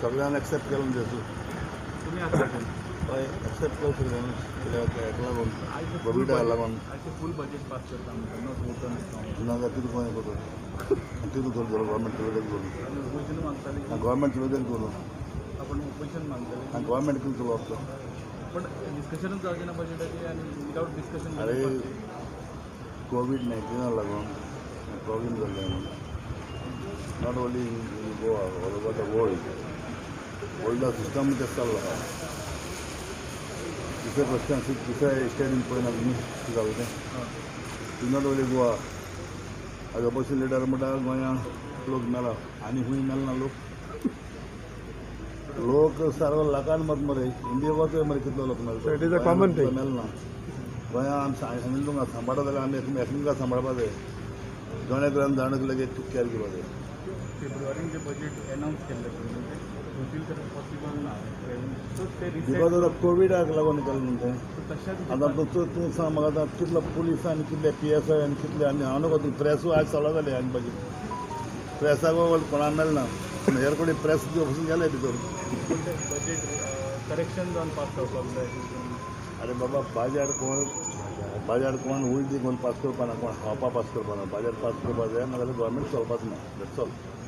सगळ्यांना एक्सेप्ट केलं त्याचं तुम्ही आता हय एक्सेप्ट केलं सगळ्यांना कित्याक हेका लागून कोविडाक लागून फुल बजेट पास करता म्हणटा नो वोटर्स नाजाल्यार तितून कोणें करता तितून धरलो गव्हर्मेंट चलयत करून ओपोजिशन मागताले गव्हर्मेंट चलयत करून आपण ओपोजिशन मागताले आनी गव्हर्मेंट कितें चलो वचता पण डिस्कशनच जावचे ना बजेटाची आणि विदाउट डिस्कशन अरे कोविड-19 लागून प्रॉब्लेम जाल्ले not only in Goa all over the world system तेच चल्ला दुसरे क्वेश्चन दुसऱ्या स्टेटीन पळयना तुमी कितें जालें तें नॉट ओन्ली गोवा आज ऑपोजिशन लिडर म्हणटा गोंयांत लोक मेला आनी खूंय मेलना लोक सारको लाखान मत मरे इंडिया वचय मरे कितलो लोक मेलना गोंयांत आमी सांबाळटा जाल्यार आमी एकामेकांक सांबाळपा जाय दोन जाणांक लगेच कॅर घेवपा जाय फेब्रुवारीन जे बजेट अनाउन्स केल्लें होतील तर पॉसिबल ना सो ते बिकॉज ऑफ कोविडाक लागून केलें न्हू तें तशाच आतां तूं सांग म्हाका आतां कितलो पुलीस आनी कितले PSI आनी कितले आनी हांव नकळो प्रेसू आज चालू जालें आनी बजेट प्रेसाक कोणाक मेळना पूण हेर कोणी प्रेस वचून गेले भितर बजेट करेक्शन जावन पास करपाक जाय अरे बाबा बाजार कोण उलटी कोण पास करपाना कोण खावपा पास करपाना बाजार पास करपा जाय नाजाल्यार गव्हर्मेंट चलपाच ना दॅट्स ऑल